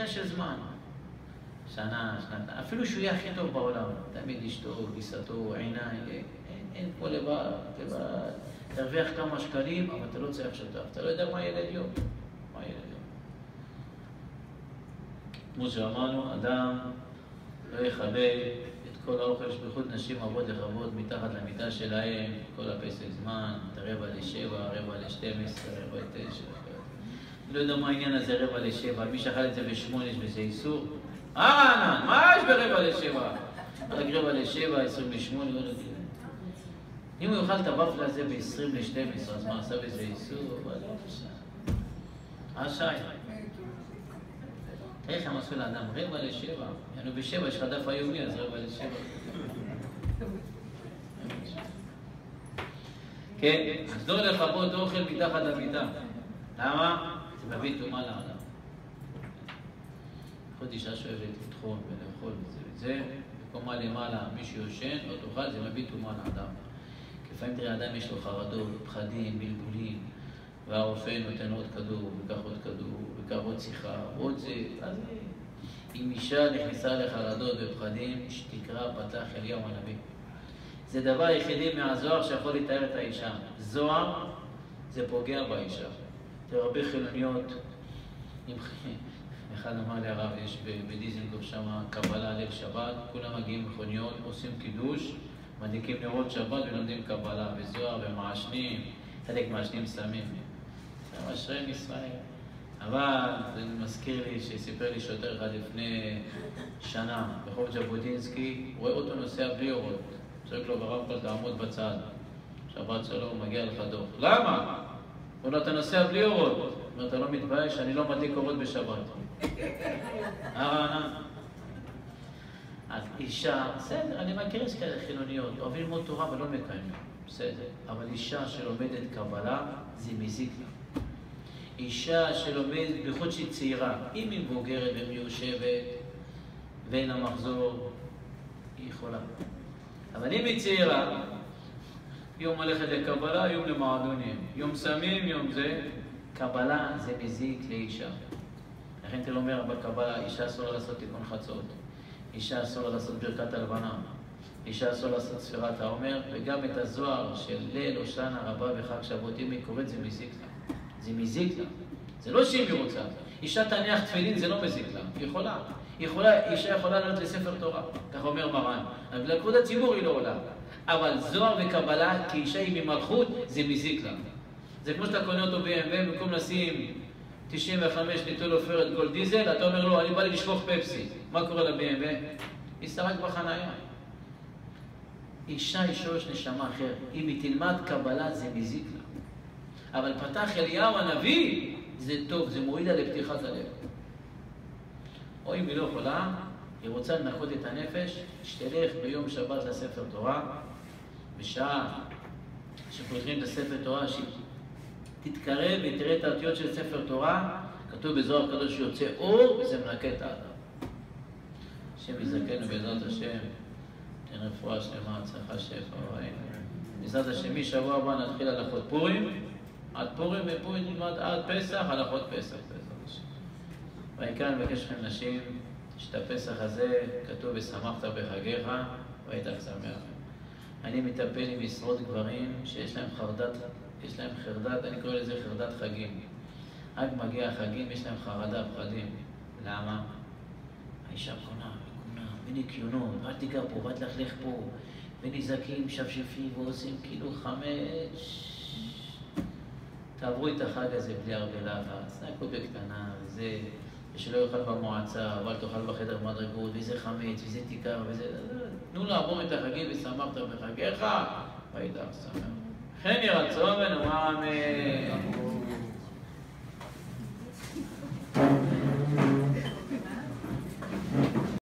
עניין של זמן. שנה, שנתיים, אפילו שהוא יהיה הכי טוב בעולם. תמיד אשתו, גיסתו, עיניי, אין פה לבד, תרוויח כמה שקלים, אבל אתה לא צריך שותף. אתה לא יודע מה ילד יום. מה ילד יום. כמו שאמרנו, אדם לא יכבה את כל האוכל שבייחוד נשים אבות לכבוד מתחת למיטה שלהם, כל הפסק זמן, את 6:45, 7:45, 7:45. לא יודע מה העניין הזה 6:45, מי שאכל את זה ב8 וזה איסור? רענן, מה יש ב7:45? רק 7:45, 28, אם הוא יאכל את הוואפלה הזה ב20:12, אז מה עשה בזה איסור? אבל לא עשה. עשי. תראה איך הם עשו לאדם 6:45. יענו ב7 יש לך דף היומי, אז 6:45. כן, אז לא לכבות אוכל מתחת למיטה. למה? זה מביא טומאה לאדם. עוד אישה שאוהבת לטחון ולאכול וזה, בקומה למעלה מישהו יושן, לא תאכל, זה מביא טומאה לאדם. לפעמים תראה, אדם יש לו חרדות, פחדים, בלבולים, והרופא נותן עוד כדור, וכך עוד כדור, וכך עוד שיחה, עוד זה, אז אם אישה נכנסה לחרדות ופחדים, שתקרא פתח אליהו הנביא. זה דבר היחידי מהזוהר שיכול לתאר את האישה. זוהר זה פוגע באישה. תראה, הרבה חילוניות, אחד אמר לי הרב, יש בדיזנגוף שם קבלה ליל שבת, כולם מגיעים מכוניות, עושים קידוש, מדליקים נרות שבת ולומדים קבלה וזוהר ומעשנים, חלק מעשנים סמים. זה אשרי ישראל. אבל זה מזכיר לי שסיפר לי שוטר אחד לפני שנה, ברחוב ז'בוטינסקי, רואה אותו נוסע בלי אורות. צועק לו ברמקול, תעמוד בצד. שבת שלום, מגיע לך דוח. למה? הוא אומר, אתה נוסע בלי אורות. הוא אומר, אתה לא מתבייש, אני לא מדליק אורות בשבת. רענן. אז אישה, בסדר, אני מכיר יש כאלה חילוניות, אוהבים ללמוד תורה ולא מקיימים, בסדר. אבל אישה שלומדת קבלה, זה מזיק לה. אישה שלומדת, בייחוד שהיא צעירה, אם היא מבוגרת ומיושבת, ואין לה מחזור, היא יכולה. אבל אם היא צעירה, יום הולכת לקבלה, יום למועדונים, יום סמים, יום זה, קבלה זה מזיק לאישה. לכן תל אומר בקבלה, אישה אסור לעשות תיקון חצות. אישה אסור לעשות ברכת הלבנה, אישה אסור לעשות ספירת העומר, וגם את הזוהר של ליל הושענא רבה וחג שבועות, אם היא קוראת, זה מזיק לה. זה מזיק לה. זה לא שאם היא רוצה. אישה תניח תפילין, זה לא מזיק לה. היא יכולה. אישה יכולה לעלות לספר תורה, כך אומר מרן. אבל לכבוד הציבור היא לא עולה. אבל זוהר וקבלה, כי אישה היא ממלכות, זה מזיק לה. זה כמו שאתה קונה אותו BMW, במקום לשים 95 ליטר עופרת גולד דיזל, אתה אומר לו, אני בא לי לשפוך פפסי. מה קורה ל-BMW? היא שרק בחנייה. אישה יש שורש נשמה אחר. אם היא תלמד קבלה, זה מזיק לה. אבל פתח אליהו הנביא, זה טוב, זה מוריד לה לפתיחת הלב. או אם היא לא יכולה, היא רוצה לנקות את הנפש, שתלך ביום שבת לספר תורה, בשעה שפותחים את הספר תורה, תתקרב ותראה את האותיות של ספר תורה, כתוב בזוהר הקדוש שיוצא אור, וזה מנקה את האדם. השם יזכנו בעזרת השם, תן רפואה שלמה, הצלחה שפע, בעזרת השם, משבוע הבא נתחיל הלכות פורים, עד פורים ופורים נלמד עד פסח, הלכות פסח, בעזרת השם. ויקרא נבקש לכם נשים, שאת הפסח הזה כתוב ושמחת בחגיך, והיית שמח. אני מטפל עם משרות גברים שיש להם חרדת, יש להם חרדת, אני קורא לזה חרדת חגים. רק מגיע החגים, יש להם חרדה, פחדים. למה? האישה קונה, וניקיונות, אל תיגע פה, ואל תלכלך פה, ונזקים, שפשפים, ועושים כאילו חמש. תעברו את החג הזה בלי הרבה לחץ, נקו בקטנה, וזה, ושלא יאכל במועצה, אבל תאכל בחדר מדרגות, וזה חמץ, וזה תיקר, וזה... תנו לעבור את החגים ושמחת בחגיך, והיית שמח. כן ירצון ונאמר אמן.